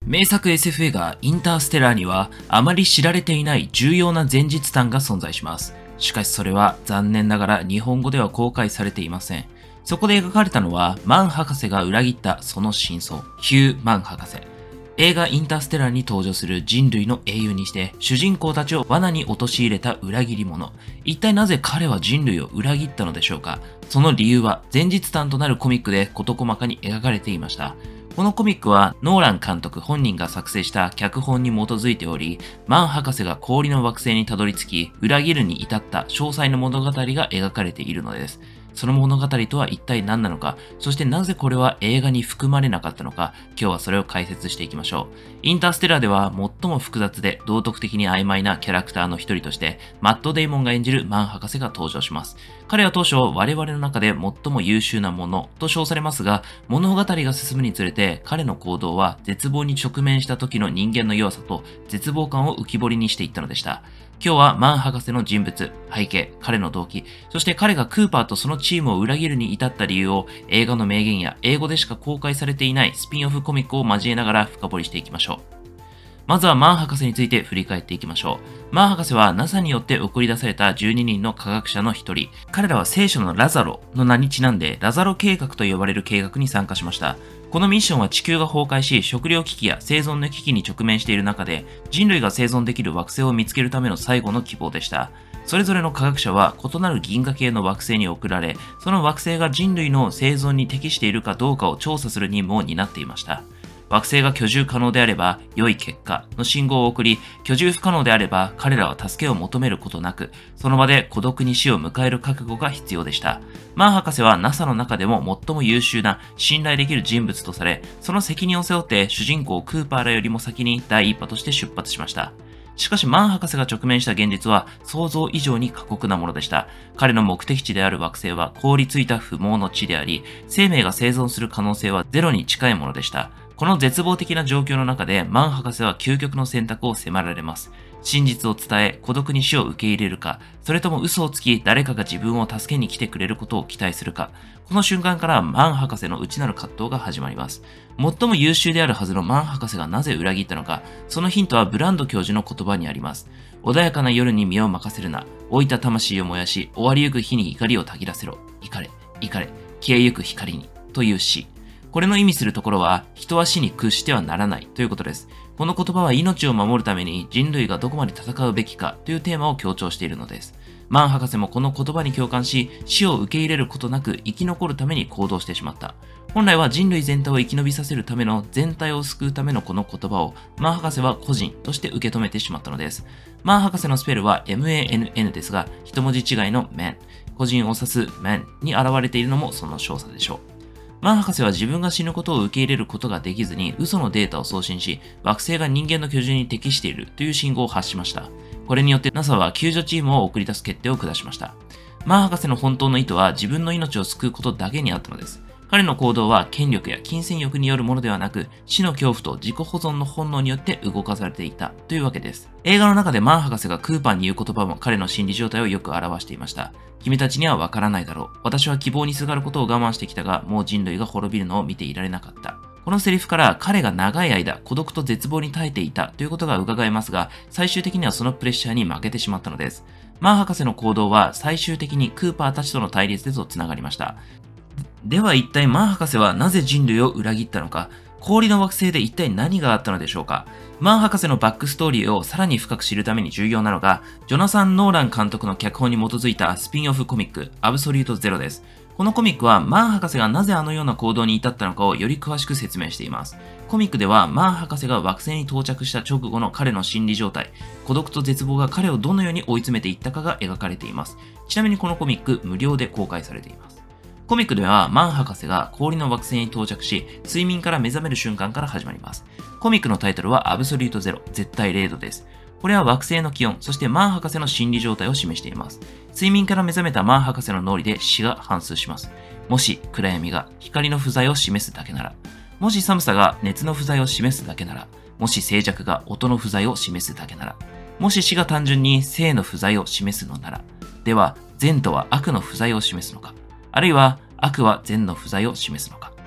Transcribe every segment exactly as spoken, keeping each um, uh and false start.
名作 エスエフ 映画インターステラーにはあまり知られていない重要な前日譚が存在します。しかしそれは残念ながら日本語では公開されていません。そこで描かれたのはマン博士が裏切ったその真相、ヒュー・マン博士。映画インターステラーに登場する人類の英雄にして主人公たちを罠に陥れた裏切り者。一体なぜ彼は人類を裏切ったのでしょうか。その理由は前日譚となるコミックで事細かに描かれていました。このコミックはノーラン監督本人が作成した脚本に基づいており、マン博士が氷の惑星にたどり着き、裏切るに至った詳細な物語が描かれているのです。その物語とは一体何なのか、そしてなぜこれは映画に含まれなかったのか、今日はそれを解説していきましょう。インターステラーでは最も複雑で道徳的に曖昧なキャラクターの一人として、マット・デイモンが演じるマン博士が登場します。彼は当初我々の中で最も優秀なものと称されますが、物語が進むにつれて彼の行動は絶望に直面した時の人間の弱さと絶望感を浮き彫りにしていったのでした。今日はマン博士の人物、背景、彼の動機、そして彼がクーパーとそのチームを裏切るに至った理由を映画の名言や英語でしか公開されていないスピンオフコミックを交えながら深掘りしていきましょう。まずはマン博士について振り返っていきましょう。マン博士は ナサ によって送り出されたじゅうににんの科学者の一人。彼らは聖書のラザロの名にちなんでラザロ計画と呼ばれる計画に参加しました。このミッションは地球が崩壊し食糧危機や生存の危機に直面している中で人類が生存できる惑星を見つけるための最後の希望でした。それぞれの科学者は異なる銀河系の惑星に送られ、その惑星が人類の生存に適しているかどうかを調査する任務を担っていました。惑星が居住可能であれば良い結果の信号を送り、居住不可能であれば彼らは助けを求めることなく、その場で孤独に死を迎える覚悟が必要でした。マン博士は ナサ の中でも最も優秀な信頼できる人物とされ、その責任を背負って主人公クーパーらよりも先に第一波として出発しました。しかしマン博士が直面した現実は想像以上に過酷なものでした。彼の目的地である惑星は凍りついた不毛の地であり、生命が生存する可能性はゼロに近いものでした。この絶望的な状況の中でマン博士は究極の選択を迫られます。真実を伝え、孤独に死を受け入れるか、それとも嘘をつき誰かが自分を助けに来てくれることを期待するか。この瞬間からマン博士の内なる葛藤が始まります。最も優秀であるはずのマン博士がなぜ裏切ったのか、そのヒントはブランド教授の言葉にあります。穏やかな夜に身を任せるな。老いた魂を燃やし、終わりゆく日に怒りをたぎらせろ。怒れ、怒れ、消えゆく光に。という詩。これの意味するところは、人は死に屈してはならないということです。この言葉は命を守るために人類がどこまで戦うべきかというテーマを強調しているのです。マン博士もこの言葉に共感し、死を受け入れることなく生き残るために行動してしまった。本来は人類全体を生き延びさせるための全体を救うためのこの言葉を、マン博士は個人として受け止めてしまったのです。マン博士のスペルは エムエーエヌエヌ ですが、一文字違いの man、個人を指す man に現れているのもその少佐でしょう。マン博士は自分が死ぬことを受け入れることができずに嘘のデータを送信し、惑星が人間の居住に適しているという信号を発しました。これによって ナサ は救助チームを送り出す決定を下しました。マン博士の本当の意図は自分の命を救うことだけにあったのです。彼の行動は権力や金銭欲によるものではなく、死の恐怖と自己保存の本能によって動かされていたというわけです。映画の中でマン博士がクーパーに言う言葉も彼の心理状態をよく表していました。君たちにはわからないだろう。私は希望にすがることを我慢してきたが、もう人類が滅びるのを見ていられなかった。このセリフから彼が長い間孤独と絶望に耐えていたということが伺えますが、最終的にはそのプレッシャーに負けてしまったのです。マン博士の行動は最終的にクーパーたちとの対立でと繋がりました。では一体マン博士はなぜ人類を裏切ったのか、氷の惑星で一体何があったのでしょうか。マン博士のバックストーリーをさらに深く知るために重要なのが、ジョナサン・ノーラン監督の脚本に基づいたスピンオフコミック、アブソリュートゼロです。このコミックはマン博士がなぜあのような行動に至ったのかをより詳しく説明しています。コミックではマン博士が惑星に到着した直後の彼の心理状態、孤独と絶望が彼をどのように追い詰めていったかが描かれています。ちなみにこのコミック無料で公開されています。コミックではマン博士が氷の惑星に到着し、睡眠から目覚める瞬間から始まります。コミックのタイトルはアブソリュートゼロ、絶対ゼロです。これは惑星の気温、そしてマン博士の心理状態を示しています。睡眠から目覚めたマン博士の脳裏で死が反芻します。もし暗闇が光の不在を示すだけなら、もし寒さが熱の不在を示すだけなら、もし静寂が音の不在を示すだけなら、もし死が単純に生の不在を示すのなら、では善とは悪の不在を示すのか、あるいは悪は善の不在を示すのか。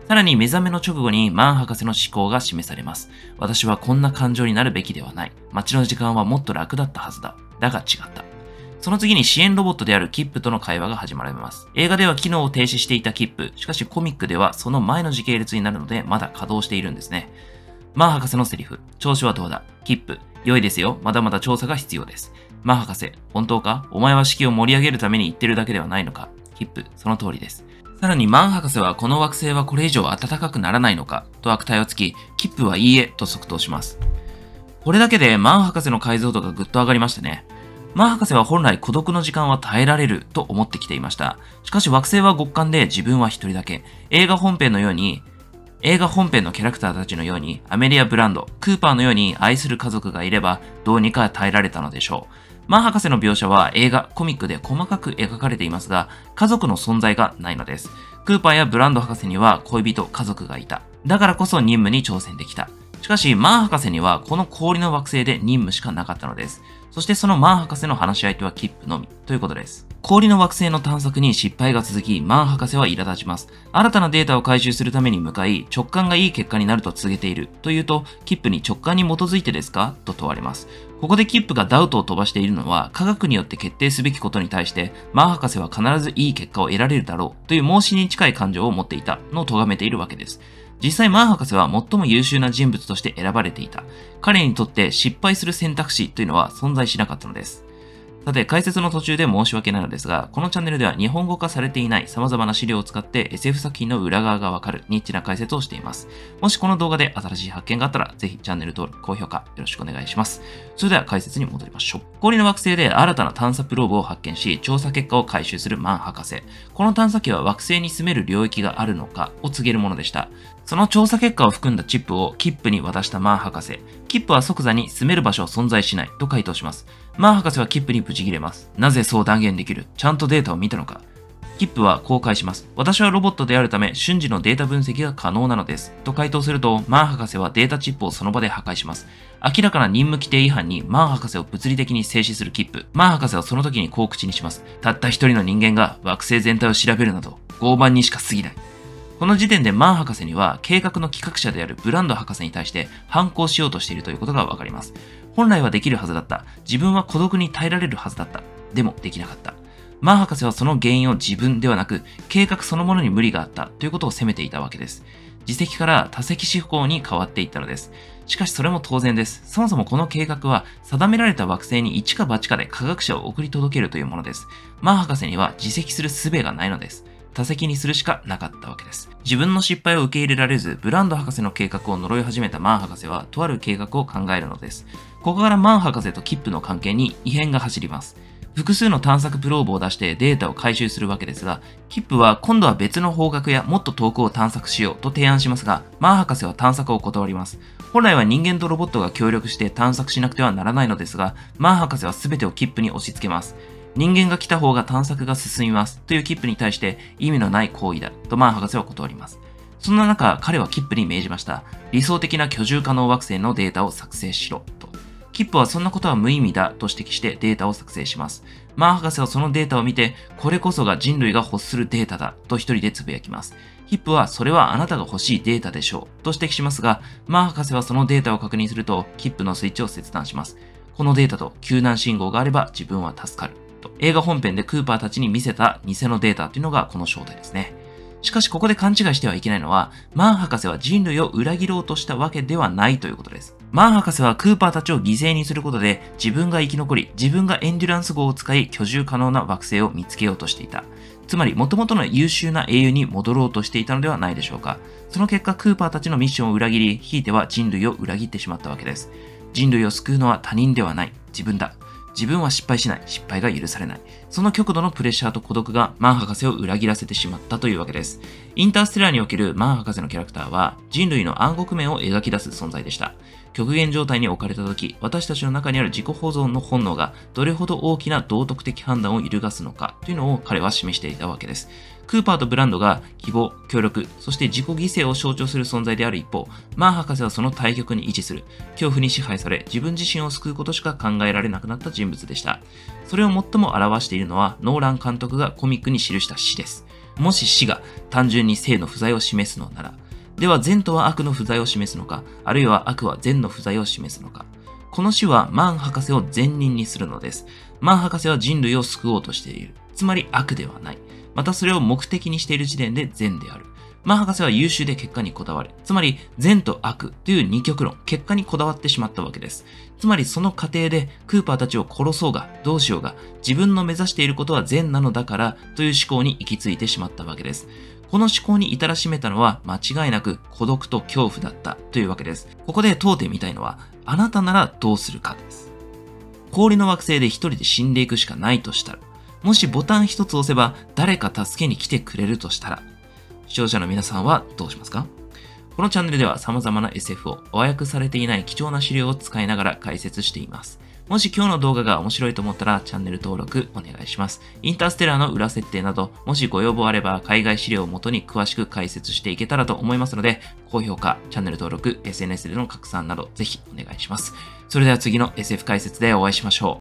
さらに目覚めの直後にマン博士の思考が示されます。私はこんな感情になるべきではない。待ちの時間はもっと楽だったはずだ。だが違った。その次に支援ロボットであるキップとの会話が始まります。映画では機能を停止していたキップ、しかしコミックではその前の時系列になるのでまだ稼働しているんですね。マン博士のセリフ、調子はどうだ？キップ、良いですよ。まだまだ調査が必要です。マン博士、本当か？お前は式を盛り上げるために言ってるだけではないのか？キップ、その通りです。さらにマン博士はこの惑星はこれ以上暖かくならないのかと悪態をつき、キップはいいえと即答します。これだけでマン博士の解像度がぐっと上がりましたね。マン博士は本来孤独の時間は耐えられると思ってきていました。しかし惑星は極寒で自分は一人だけ。映画本編のように、映画本編のキャラクターたちのようにアメリア・ブランド、クーパーのように愛する家族がいればどうにか耐えられたのでしょう。マン博士の描写は映画、コミックで細かく描かれていますが、家族の存在がないのです。クーパーやブランド博士には恋人、家族がいた。だからこそ任務に挑戦できた。しかし、マン博士にはこの氷の惑星で任務しかなかったのです。そしてそのマン博士の話し相手はキップのみということです。氷の惑星の探索に失敗が続き、マン博士は苛立ちます。新たなデータを回収するために向かい、直感がいい結果になると告げているというと、キップに直感に基づいてですかと問われます。ここでキップがダウトを飛ばしているのは、科学によって決定すべきことに対して、マン博士は必ずいい結果を得られるだろうという盲信に近い感情を持っていたのを咎めているわけです。実際マン博士は最も優秀な人物として選ばれていた。彼にとって失敗する選択肢というのは存在しなかったのです。さて、解説の途中で申し訳ないのですが、このチャンネルでは日本語化されていない様々な資料を使って エスエフ 作品の裏側がわかるニッチな解説をしています。もしこの動画で新しい発見があったら、ぜひチャンネル登録、高評価よろしくお願いします。それでは解説に戻りましょう。氷の惑星で新たな探査プローブを発見し、調査結果を回収するマン博士。この探査機は惑星に住める領域があるのかを告げるものでした。その調査結果を含んだチップをキップに渡したマン博士。キップは即座に住める場所は存在しないと回答します。マン博士はキップにブチ切れます。なぜそう断言できる？ちゃんとデータを見たのか？キップはこう返します。私はロボットであるため瞬時のデータ分析が可能なのです。と回答すると、マン博士はデータチップをその場で破壊します。明らかな任務規定違反にマン博士を物理的に制止するキップ。マン博士はその時にこう口にします。たった一人の人間が惑星全体を調べるなど、傲慢にしか過ぎない。この時点でマン博士には計画の企画者であるブランド博士に対して反抗しようとしているということがわかります。本来はできるはずだった。自分は孤独に耐えられるはずだった。でもできなかった。マン博士はその原因を自分ではなく計画そのものに無理があったということを責めていたわけです。自責から多責思考に変わっていったのです。しかしそれも当然です。そもそもこの計画は定められた惑星に一か八かで科学者を送り届けるというものです。マン博士には自責する術がないのです。多責にするしかなかったわけです。自分の失敗を受け入れられず、ブランド博士の計画を呪い始めたマン博士は、とある計画を考えるのです。ここからマン博士とキップの関係に異変が走ります。複数の探索プローブを出してデータを回収するわけですが、キップは今度は別の方角やもっと遠くを探索しようと提案しますが、マン博士は探索を断ります。本来は人間とロボットが協力して探索しなくてはならないのですが、マン博士は全てをキップに押し付けます。人間が来た方が探索が進みますというキップに対して意味のない行為だとマン博士は断ります。そんな中、彼はキップに命じました。理想的な居住可能惑星のデータを作成しろと。キップはそんなことは無意味だと指摘してデータを作成します。マン博士はそのデータを見て、これこそが人類が欲するデータだと一人でつぶやきます。キップはそれはあなたが欲しいデータでしょうと指摘しますが、マン博士はそのデータを確認すると、キップのスイッチを切断します。このデータと救難信号があれば自分は助かる。映画本編でクーパーたちに見せた偽のデータというのがこの正体ですね。しかしここで勘違いしてはいけないのは、マン博士は人類を裏切ろうとしたわけではないということです。マン博士はクーパーたちを犠牲にすることで自分が生き残り、自分がエンデュランス号を使い居住可能な惑星を見つけようとしていた。つまり元々の優秀な英雄に戻ろうとしていたのではないでしょうか。その結果クーパーたちのミッションを裏切り、ひいては人類を裏切ってしまったわけです。人類を救うのは他人ではない、自分だ。自分は失敗しない。失敗が許されない。その極度のプレッシャーと孤独がマン博士を裏切らせてしまったというわけです。インターステラーにおけるマン博士のキャラクターは人類の暗黒面を描き出す存在でした。極限状態に置かれた時、私たちの中にある自己保存の本能がどれほど大きな道徳的判断を揺るがすのかというのを彼は示していたわけです。クーパーとブランドが希望、協力、そして自己犠牲を象徴する存在である一方、マン博士はその対極に位置する、恐怖に支配され自分自身を救うことしか考えられなくなった人物でした。それを最も表しているのはノーラン監督がコミックに記した詩です。もし死が単純に生の不在を示すのなら、 では善とは悪の不在を示すのか、あるいは悪は善の不在を示すのか。この死はマン博士を善人にするのです。マン博士は人類を救おうとしている。つまり悪ではない。またそれを目的にしている時点で善である。マン博士は優秀で結果にこだわる。つまり善と悪という二極論、結果にこだわってしまったわけです。つまりその過程でクーパーたちを殺そうがどうしようが自分の目指していることは善なのだからという思考に行き着いてしまったわけです。この思考に至らしめたのは間違いなく孤独と恐怖だったというわけです。ここで問うてみたいのは、あなたならどうするかです。氷の惑星で一人で死んでいくしかないとしたら、もしボタン一つ押せば誰か助けに来てくれるとしたら、視聴者の皆さんはどうしますか？このチャンネルでは様々な エスエフ を和訳されていない貴重な資料を使いながら解説しています。もし今日の動画が面白いと思ったらチャンネル登録お願いします。インターステラーの裏設定など、もしご要望あれば海外資料をもとに詳しく解説していけたらと思いますので、高評価、チャンネル登録、エスエヌエス での拡散などぜひお願いします。それでは次の エスエフ 解説でお会いしましょう。